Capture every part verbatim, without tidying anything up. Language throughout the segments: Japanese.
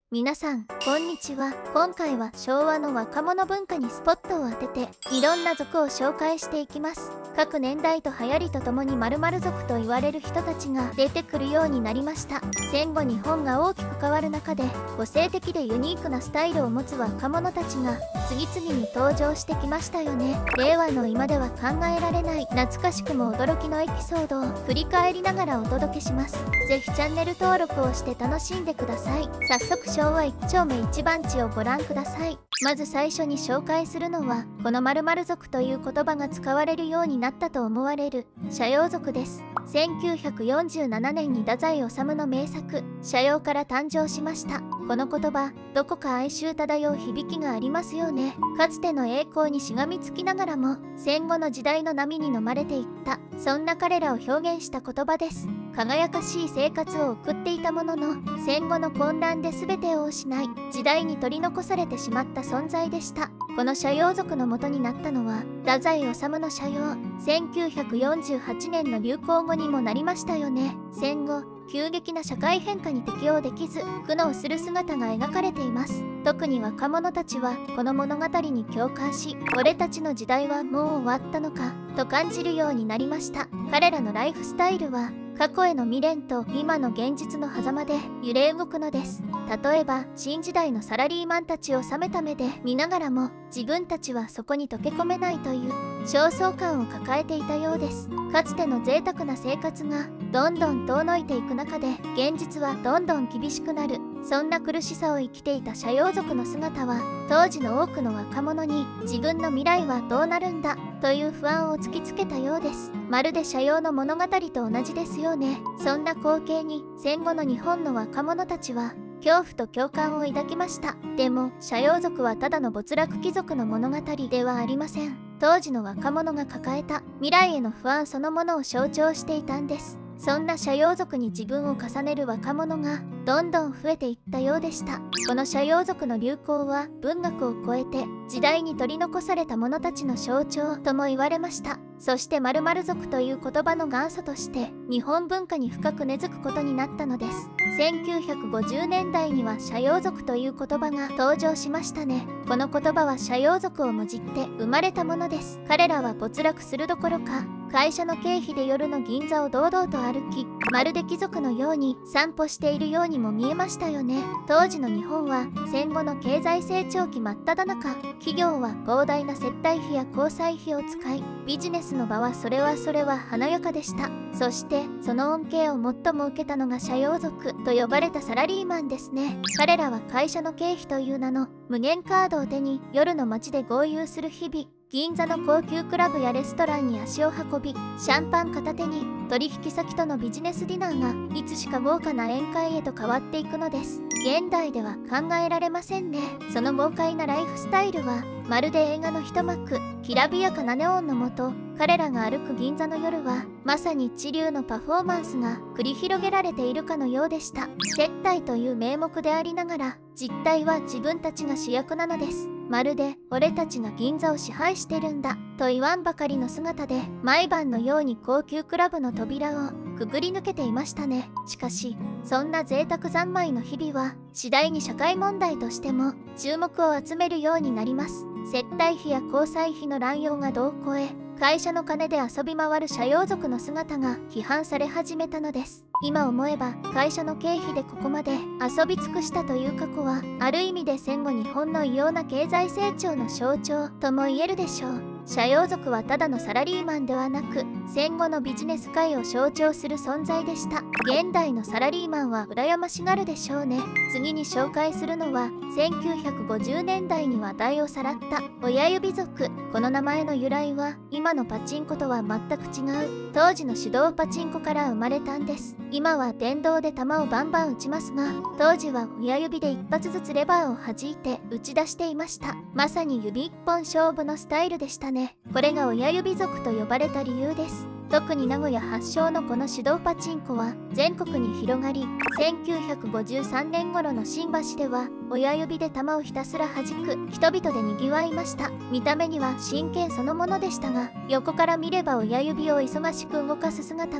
皆さんこんにちは。今回は昭和の若者文化にスポットを当てていろんな族を紹介していきます。各年代と流行りとともに〇〇族と言われる人たちが出てくるようになりました。戦後日本が大きく変わる中で個性的でユニークなスタイルを持つ若者たちが次々に登場してきましたよね。令和の今では考えられない懐かしくも驚きのエピソードを振り返りながらお届けします。ぜひチャンネル登録をして楽しんでください。早速昭和一丁目一番地をご覧ください。まず最初に紹介するのはこの〇〇族という言葉が使われるようになったと思われる斜陽族です。せんきゅうひゃくよんじゅうななねんに太宰治の名作「斜陽」から誕生しました。この言葉、どこか哀愁漂う響きがありますよね。かつての栄光にしがみつきながらも戦後の時代の波に飲まれていった、そんな彼らを表現した言葉です。輝かしい生活を送っていたものの戦後の混乱で全てを失い時代に取り残されてしまった存在でした。この斜陽族の元になったのは太宰治の斜陽、せんきゅうひゃくよんじゅうはちねんの流行語にもなりましたよね。戦後急激な社会変化に適応できず苦悩する姿が描かれています。特に若者たちはこの物語に共感し、俺たちの時代はもう終わったのかと感じるようになりました。彼らのライフスタイルは過去への未練と今の現実の狭間で揺れ動くのです。例えば新時代のサラリーマンたちを冷めた目で見ながらも自分たちはそこに溶け込めないという焦燥感を抱えていたようです。かつての贅沢な生活がどんどん遠のいていく中で現実はどんどん厳しくなる、そんな苦しさを生きていた斜陽族の姿は当時の多くの若者に自分の未来はどうなるんだという不安を突きつけたようです。まるで斜陽の物語と同じですよね。そんな光景に戦後の日本の若者たちは恐怖と共感を抱きました。でも斜陽族はただの没落貴族の物語ではありません。当時の若者が抱えた未来への不安そのものを象徴していたんです。そんな斜陽族に自分を重ねる若者がどんどん増えていったようでした。この斜陽族の流行は文学を超えて時代に取り残された者たちの象徴とも言われました。そして〇〇族という言葉の元祖として日本文化に深く根付くことになったのです。せんきゅうひゃくごじゅうねんだいには斜陽族という言葉が登場しましたね。この言葉は斜陽族をもじって生まれたものです。彼らは没落するどころか会社の経費で夜の銀座を堂々と歩き、まるで貴族のように散歩しているようにも見えましたよね。当時の日本は戦後の経済成長期真っ只中、企業は膨大な接待費や交際費を使いビジネスの場はそれはそれは華やかでした。そしてその恩恵を最も受けたのが斜陽族と呼ばれたサラリーマンですね。彼らは会社の経費という名の無限カードを手に夜の街で豪遊する日々、銀座の高級クラブやレストランに足を運びシャンパン片手に取引先とのビジネスディナーがいつしか豪華な宴会へと変わっていくのです。現代では考えられませんね。その豪快なライフスタイルはまるで映画の一幕、きらびやかなネオンのもと彼らが歩く銀座の夜はまさに一流のパフォーマンスが繰り広げられているかのようでした。接待という名目でありながら実態は自分たちが主役なのです。まるで俺たちが銀座を支配してるんだと言わんばかりの姿で毎晩のように高級クラブの扉をくぐり抜けていましたね。しかしそんな贅沢三昧の日々は次第に社会問題としても注目を集めるようになります。接待費や交際費の乱用が度を超え会社の金で遊び回る斜陽族の姿が批判され始めたのです。今思えば会社の経費でここまで遊び尽くしたという過去はある意味で戦後日本の異様な経済成長の象徴とも言えるでしょう。斜陽族はただのサラリーマンではなく戦後のビジネス界を象徴する存在でした。現代のサラリーマンは羨ましがるでしょうね。次に紹介するのはせんきゅうひゃくごじゅうねんだいに話題をさらった親指族。この名前の由来は今のパチンコとは全く違う当時の手動パチンコから生まれたんです。今は電動で球をバンバン打ちますが当時は親指で一発ずつレバーを弾いて打ち出していました。まさに指一本勝負のスタイルでしたね。これが親指族と呼ばれた理由です。特に名古屋発祥のこの手動パチンコは全国に広がりせんきゅうひゃくごじゅうさんねん頃の新橋では親指で球をひたすら弾く人々でにぎわいました。見た目には真剣そのものでしたが横から見れば親指を忙しく動かす姿が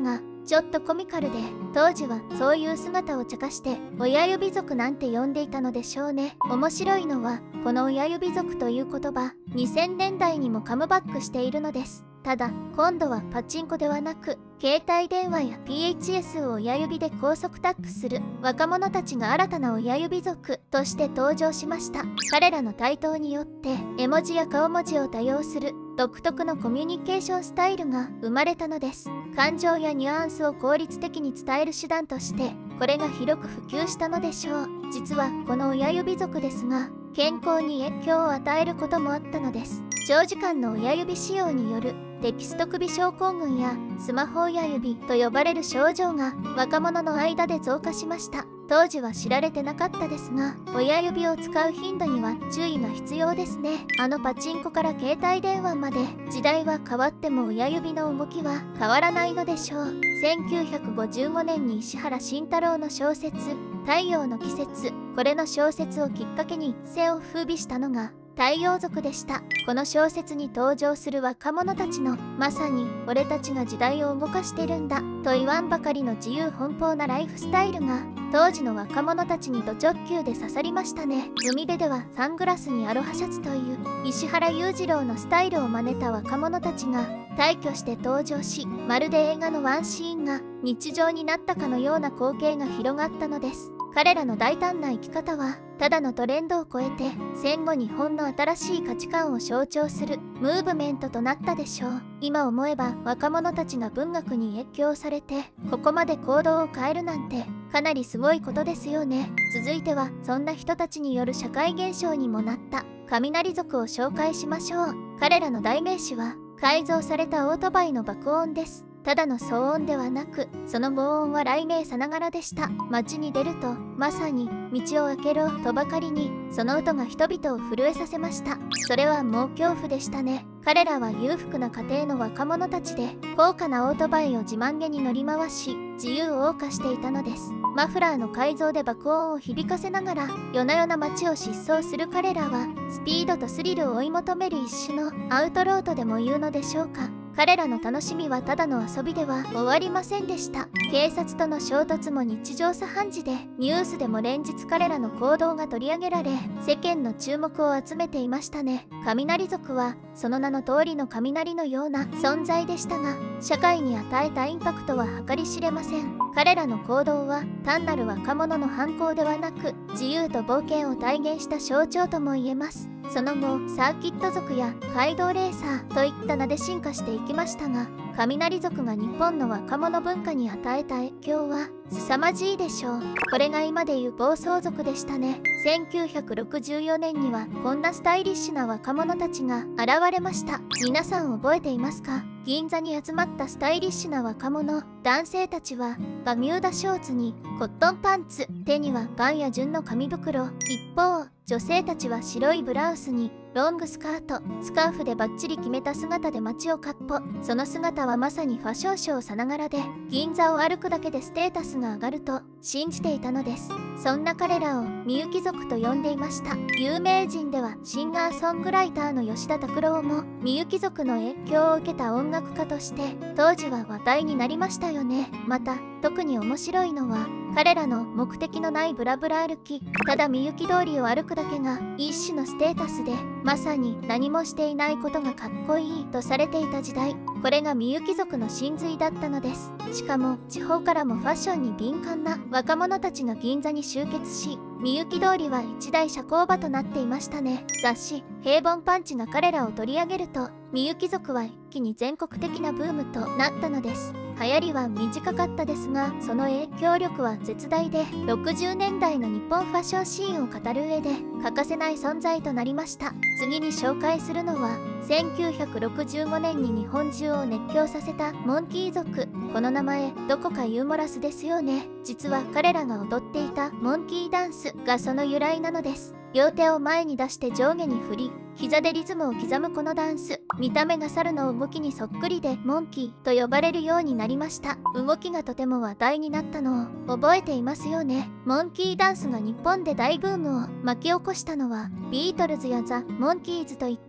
ちょっとコミカルで、当時はそういう姿を茶化して親指族なんて呼んでいたのでしょうね。面白いのはこの親指族という言葉、にせんねんだいにもカムバックしているのです。ただ今度はパチンコではなく、携帯電話や ピーエイチエス を親指で高速タックする若者たちが新たな親指族として登場しました。彼らの台頭によって絵文字や顔文字を多用する独特のコミュニケーションスタイルが生まれたのです。感情やニュアンスを効率的に伝える手段としてこれが広く普及したのでしょう。実はこの親指族ですが、健康に影響を与えることもあったのです。長時間の親指使用によるテキスト首症候群やスマホ親指と呼ばれる症状が若者の間で増加しました。当時は知られてなかったですが、親指を使う頻度には注意が必要ですね。あのパチンコから携帯電話まで時代は変わっても親指の動きは変わらないのでしょう。せんきゅうひゃくごじゅうごねんに石原慎太郎の小説「太陽の季節」、これの小説をきっかけに一世を風靡したのが太陽族でした。この小説に登場する若者たちのまさに俺たちが時代を動かしてるんだと言わんばかりの自由奔放なライフスタイルが当時の若者たちにド直球で刺さりましたね。海辺ではサングラスにアロハシャツという石原裕次郎のスタイルを真似た若者たちが大挙して登場し、まるで映画のワンシーンが日常になったかのような光景が広がったのです。彼らの大胆な生き方はただのトレンドを超えて戦後日本の新しい価値観を象徴するムーブメントとなったでしょう。今思えば若者たちが文学に影響されてここまで行動を変えるなんてかなりすごいことですよね。続いてはそんな人たちによる社会現象にもなった雷族を紹介しましょう。彼らの代名詞は改造されたオートバイの爆音です。ただの騒音ではなく、その轟音は雷鳴さながらでした。街に出るとまさに道を開けろとばかりにその音が人々を震えさせました。それはもう恐怖でしたね。彼らは裕福な家庭の若者たちで高価なオートバイを自慢げに乗り回し自由を謳歌していたのです。マフラーの改造で爆音を響かせながら夜な夜な街を疾走する彼らはスピードとスリルを追い求める一種のアウトローとでも言うのでしょうか。彼らの楽しみはただの遊びでは終わりませんでした。警察との衝突も日常茶飯事で、ニュースでも連日彼らの行動が取り上げられ、世間の注目を集めていましたね。雷族はその名の通りの雷のような存在でしたが、社会に与えたインパクトは計り知れません。彼らの行動は単なる若者の犯行ではなく、自由と冒険を体現した象徴とも言えます。その後サーキット族や街道レーサーといった名で進化していきましたが、雷族が日本の若者文化に与えた影響は凄まじいでしょう。これが今でいう暴走族でしたね。せんきゅうひゃくろくじゅうよねんにはこんなスタイリッシュな若者たちが現れました。皆さん覚えていますか？銀座に集まったスタイリッシュな若者男性たちはバミューダショーツにコットンパンツ、手にはパンや純の紙袋。一方女性たちは白いブラウスにロングスカート、スカーフでバッチリ決めた姿で街をかっ歩。その姿はまさにファッションショーさながらで、銀座を歩くだけでステータスが上がると信じていたのです。そんな彼らをみゆき族と呼んでいました。有名人ではシンガーソングライターの吉田拓郎もみゆき族の影響を受けた音楽家として当時は話題になりましたよね。また特に面白いのは彼らの目的のないブラブラ歩き、ただみゆき通りを歩くだけが一種のステータスで、まさに何もしていないことがかっこいいとされていた時代、これがみゆき族の真髄だったのです。しかも地方からもファッションに敏感な若者たちが銀座に集結し、みゆき通りは一大社交場となっていましたね。雑誌「平凡パンチ」が彼らを取り上げると、みゆき族は一気に全国的なブームとなったのです。流行りは短かったですが、その影響力は絶大で、ろくじゅうねんだいの日本ファッションシーンを語る上で欠かせない存在となりました。次に紹介するのはせんきゅうひゃくろくじゅうごねんに日本中を熱狂させたモンキー族。この名前どこかユーモラスですよね。実は彼らが踊っていたモンキーダンスがその由来なのです。両手を前に出して上下に振り、膝でリズムを刻むこのダンス、見た目が猿の動きにそっくりでモンキーと呼ばれるようになりました。動きがとても話題になったのを覚えていますよね。モンキーダンスが日本で大ブームを巻き起こしたのはビートルズやザ・モンキーズといった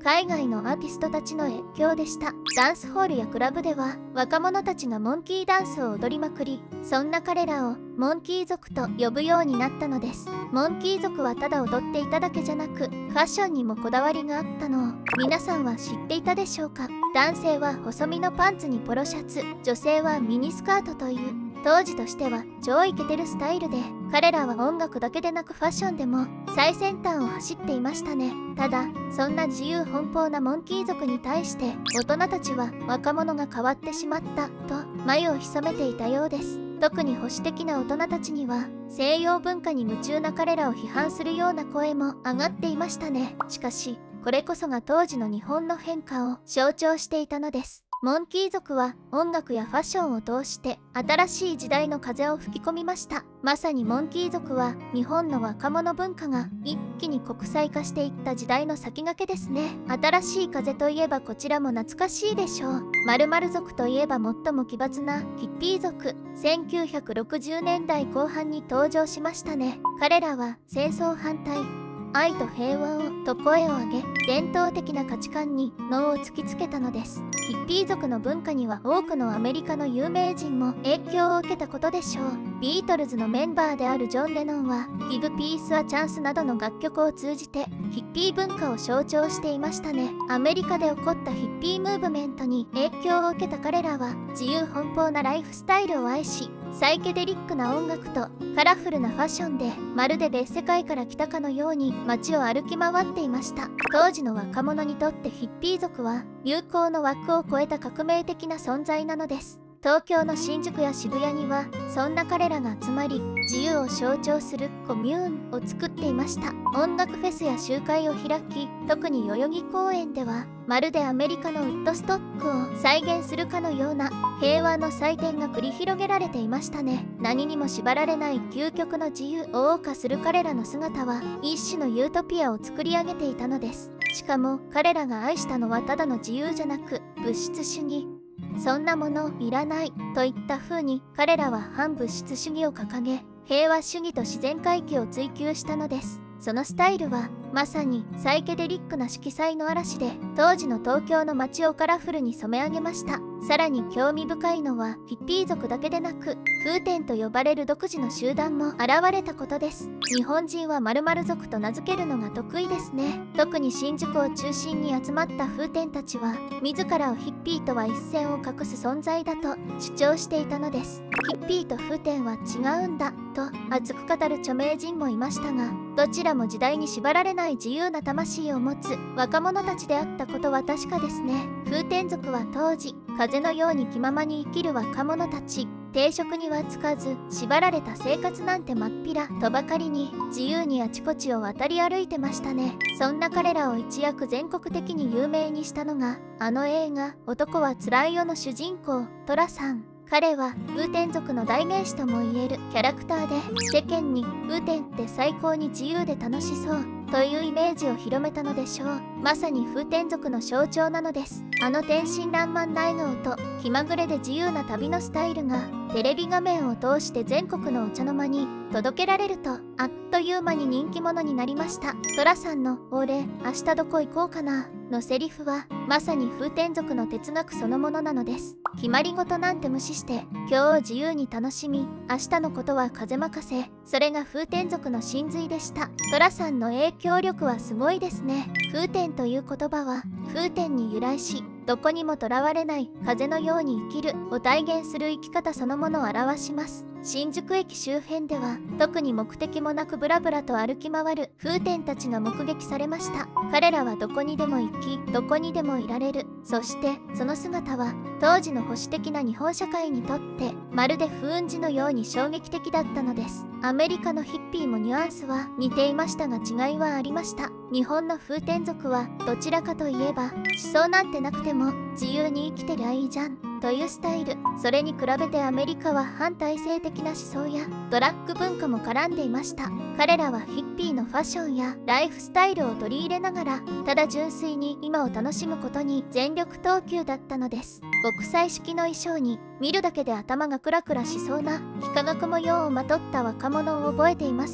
海外のアーティストたちの影響でした。ダンスホールやクラブでは若者たちがモンキーダンスを踊りまくり、そんな彼らをモンキー族と呼ぶようになったのです。モンキー族はただ踊っていただけじゃなく、ファッションにもこだわりがあったのを皆さんは知っていたでしょうか。男性は細身のパンツにポロシャツ、女性はミニスカートという当時としては超イケてるスタイルで、彼らは音楽だけでなくファッションでも最先端を走っていましたね。ただそんな自由奔放なモンキー族に対して大人たちは若者が変わってしまったと眉を潜めていたようです。特に保守的な大人たちには西洋文化に夢中な彼らを批判するような声も上がっていましたね。しかしこれこそが当時の日本の変化を象徴していたのです。モンキー族は音楽やファッションを通して新しい時代の風を吹き込みました。まさにモンキー族は日本の若者文化が一気に国際化していった時代の先駆けですね。新しい風といえばこちらも懐かしいでしょう。〇〇族といえば最も奇抜なヒッピー族。せんきゅうひゃくろくじゅうねんだいこう半に登場しましたね。彼らは戦争反対、愛と平和をと声を上げ、伝統的な価値観に脳を突きつけたのです。ヒッピー族の文化には多くのアメリカの有名人も影響を受けたことでしょう。ビートルズのメンバーであるジョン・レノンは「Give Peace a Chance」などの楽曲を通じてヒッピー文化を象徴していましたね。アメリカで起こったヒッピームーブメントに影響を受けた彼らは自由奔放なライフスタイルを愛し、サイケデリックな音楽とカラフルなファッションでまるで別世界から来たかのように街を歩き回っていました。当時の若者にとってヒッピー族は流行の枠を超えた革命的な存在なのです。東京の新宿や渋谷にはそんな彼らが集まり、自由を象徴するコミューンを作っていました。音楽フェスや集会を開き、特に代々木公園ではまるでアメリカのウッドストックを再現するかのような平和の祭典が繰り広げられていましたね。何にも縛られない究極の自由を謳歌する彼らの姿は一種のユートピアを作り上げていたのです。しかも彼らが愛したのはただの自由じゃなく物質主義。そんなものいらないといった風に彼らは反物質主義を掲げ、平和主義と自然回帰を追求したのです。そのスタイルはまさにサイケデリックな色彩の嵐で当時の東京の街をカラフルに染め上げました。さらに興味深いのはヒッピー族だけでなく風天と呼ばれる独自の集団も現れたことです。日本人は〇〇族と名付けるのが得意ですね。特に新宿を中心に集まった風天たちは自らをヒッピーとは一線を画す存在だと主張していたのです。ヒッピーと風天は違うんだと熱く語る著名人もいましたが、どちらも時代に縛られない自由な魂を持つ若者たちであったことは確かですね。風天族は当時風のように気ままに生きる若者たち、定職にはつかず縛られた生活なんてまっぴらとばかりに自由にあちこちを渡り歩いてましたね。そんな彼らを一躍全国的に有名にしたのがあの映画「男はつらいよ」の主人公寅さん。彼は風天族の代名詞ともいえるキャラクターで、世間に風天って最高に自由で楽しそうというイメージを広めたのでしょう。まさに風天族の象徴なのです。あの天真爛漫な笑顔と気まぐれで自由な旅のスタイルがテレビ画面を通して全国のお茶の間に届けられるとあっという間に人気者になりました。寅さんの「俺明日どこ行こうかな」のセリフはまさに風天族の哲学そのものなのです。決まり事なんて無視して今日を自由に楽しみ、明日のことは風任せ。それが風天族の真髄でした。寅さんの影響力はすごいですね。風天という言葉は風天に由来し、どこにもとらわれない風のように生きるを体現する生き方そのものを表します。新宿駅周辺では特に目的もなくブラブラと歩き回る風天たちが目撃されました。彼らはどこにでも行き、どこにでもいられる。そしてその姿は当時の保守的な日本社会にとってまるで風雲児のように衝撃的だったのです。アメリカのヒッピーもニュアンスは似ていましたが違いはありました。日本の風天族はどちらかといえば思想なんてなくても自由に生きてりゃいいじゃんというスタイル。それに比べてアメリカは反体制的な思想やドラッグ文化も絡んでいました。彼らはヒッピーのファッションやライフスタイルを取り入れながらただ純粋に今を楽しむことに全力投球だったのです。極彩式の衣装に見るだけで頭がクラクラしそうな幾何学模様をまとった若者を覚えていますか？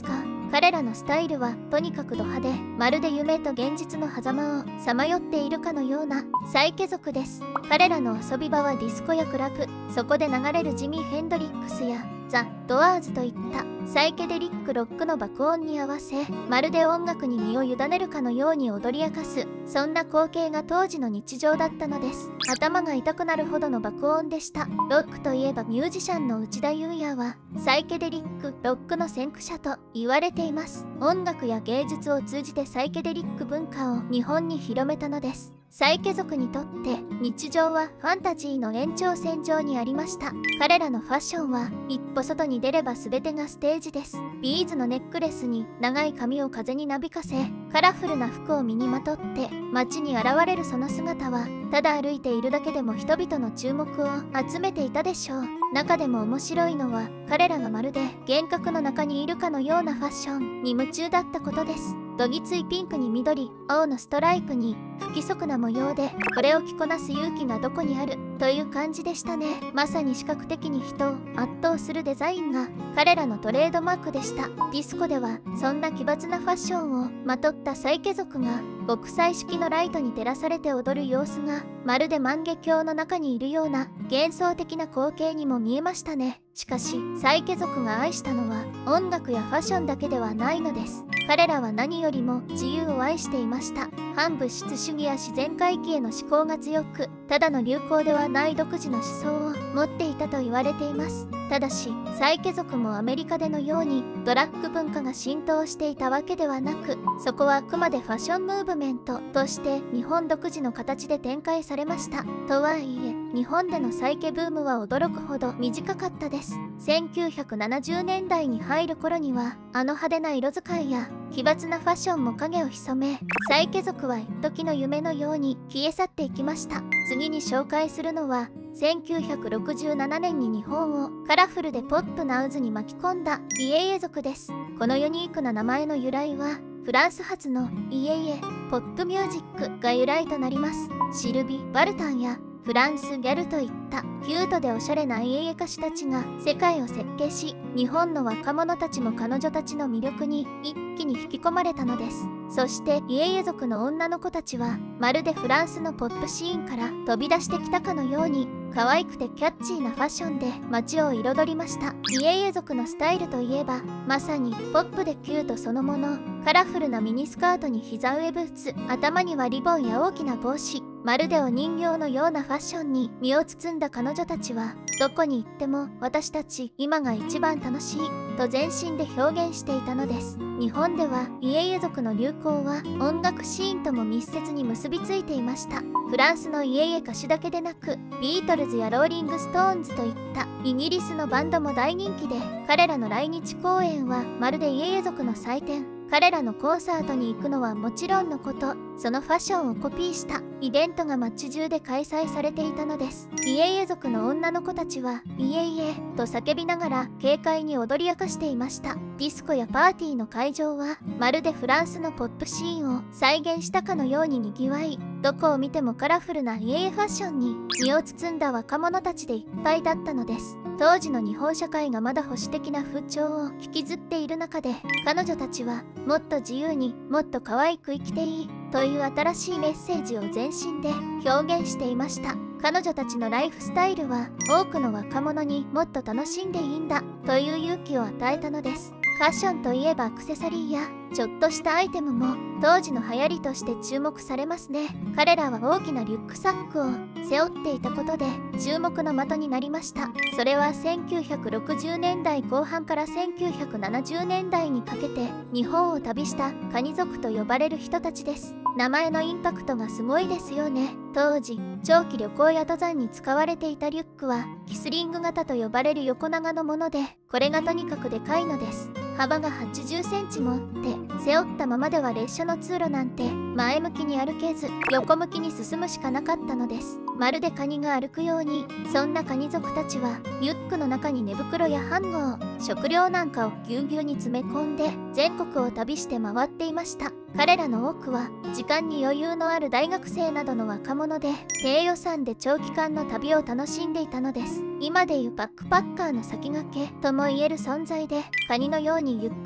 彼らのスタイルはとにかくド派手、まるで夢と現実の狭間をさまよっているかのようなサイケ族です。彼らの遊び場はディスコやクラブ、そこで流れるジミー・ヘンドリックスやザ・ドワーズといったサイケデリックロックの爆音に合わせ、まるで音楽に身を委ねるかのように踊り明かす、そんな光景が当時の日常だったのです。頭が痛くなるほどの爆音でした。ロックといえばミュージシャンの内田裕也はサイケデリックロックの先駆者と言われています。音楽や芸術を通じてサイケデリック文化を日本に広めたのです。サイケ族にとって日常はファンタジーの延長線上にありました。彼らのファッションは一歩外に出れば全てがステージです。ビーズのネックレスに長い髪を風になびかせ、カラフルな服を身にまとって街に現れるその姿は、ただ歩いているだけでも人々の注目を集めていたでしょう。中でも面白いのは、彼らがまるで幻覚の中にいるかのようなファッションに夢中だったことです。どぎついピンクに緑、青のストライプに不規則な模様で、これを着こなす勇気がどこにあるという感じでしたね。まさに視覚的に人を圧倒するデザインが彼らのトレードマークでした。ディスコではそんな奇抜なファッションをまとったサイケ族が極彩色のライトに照らされて踊る様子が、まるで万華鏡の中にいるような幻想的な光景にも見えましたね。しかしサイケ族が愛したのは音楽やファッションだけではないのです。彼らは何よりも自由を愛していました。反物質主義や自然回帰への思考が強く、ただの流行ではない独自の思想を持っていたと言われています。ただしサイケ族もアメリカでのようにドラッグ文化が浸透していたわけではなく、そこはあくまでファッションムーブメントとして日本独自の形で展開されました。とはいえ日本でのサイケブームは驚くほど短かったです。せんきゅうひゃくななじゅうねんだいに入る頃には、あの派手な色使いや奇抜なファッションも影を潜め、サイケ族は一時の夢のように消え去っていきました。次に紹介するのは、せんきゅうひゃくろくじゅうななねんに日本をカラフルでポップな渦に巻き込んだイエイエ族です。このユニークな名前の由来は、フランス発のイエイエポップミュージックが由来となります。シルビ・バルタンやフランス・ギャルといったキュートでおしゃれなイエイエ歌手たちが世界を席巻し、日本の若者たちも彼女たちの魅力に一気に引き込まれたのです。そしてイエイエ族の女の子たちは、まるでフランスのポップシーンから飛び出してきたかのように、可愛くてキャッチーなファッションで街を彩りました。イエイエ族のスタイルといえば、まさにポップでキュートそのもの。カラフルなミニスカートに膝上ブーツ、頭にはリボンや大きな帽子、まるでお人形のようなファッションに身を包んだ彼女たちは、どこに行っても私たち今が一番楽しいと全身で表現していたのです。日本ではイエイエ族の流行は音楽シーンとも密接に結びついていました。フランスのイエイエ歌手だけでなく、ビートルズやローリング・ストーンズといったイギリスのバンドも大人気で、彼らの来日公演はまるでイエイエ族の祭典。彼らのコンサートに行くのはもちろんのこと、そのファッションをコピーしたイベントが街中で開催されていたのです。イエイエ族の女の子たちはイエイエと叫びながら軽快に踊り明かしていました。ディスコやパーティーの会場はまるでフランスのポップシーンを再現したかのようににぎわい、どこを見てもカラフルなイエイエファッションに身を包んだ若者たちでいっぱいだったのです。当時の日本社会がまだ保守的な風潮を引きずっている中で、彼女たちはもっと自由にもっと可愛く生きていいという新しいメッセージを全身で表現していました。彼女たちのライフスタイルは多くの若者にもっと楽しんでいいんだという勇気を与えたのです。ファッションといえばアクセサリーやちょっとしたアイテムも当時の流行りとして注目されますね。彼らは大きなリュックサックを背負っていたことで注目の的になりました。それはせんきゅうひゃくろくじゅうねんだいこう半からせんきゅうひゃくななじゅうねんだいにかけて日本を旅したカニ族と呼ばれる人たちです。名前のインパクトがすごいですよね。当時長期旅行や登山に使われていたリュックはキスリング型と呼ばれる横長のもので、これがとにかくでかいのです。幅がはちじゅっセンチもあって、背負ったままでは列車の通路なんて前向きに歩けず横向きに進むしかなかったのです。まるでカニが歩くように、そんなカニ族たちはリュックの中に寝袋や飯盒、食料なんかをぎゅうぎゅうに詰め込んで全国を旅して回っていました。彼らの多くは時間に余裕のある大学生などの若者で、低予算で長期間の旅を楽しんでいたのです。今でいうバックパッカーの先駆けともいえる存在で、カニのようにゆっくり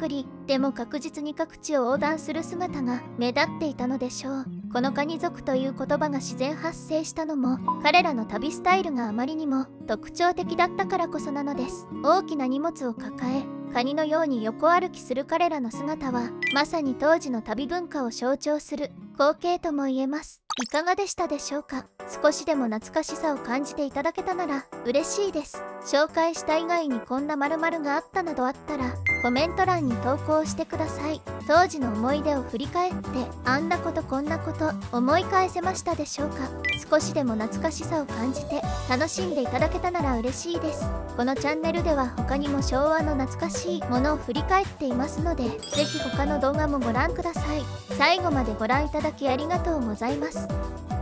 でも確実に各地を横断する姿が目立っていたのでしょう。このカニ族という言葉が自然発生したのも彼らの旅スタイルがあまりにも特徴的だったからこそなのです。大きな荷物を抱えカニのように横歩きする彼らの姿はまさに当時の旅文化を象徴する光景とも言えます。いかがでしたでしょうか。少しでも懐かしさを感じていただけたなら嬉しいです。紹介した以外にこんな〇〇があったなどあったらコメント欄に投稿してください。当時の思い出を振り返ってあんなことこんなこと思い返せましたでしょうか。少しでも懐かしさを感じて楽しんでいただけたなら嬉しいです。このチャンネルでは他にも昭和の懐かしいものを振り返っていますのでぜひ他の動画もご覧ください。最後までご覧いただきありがとうございます。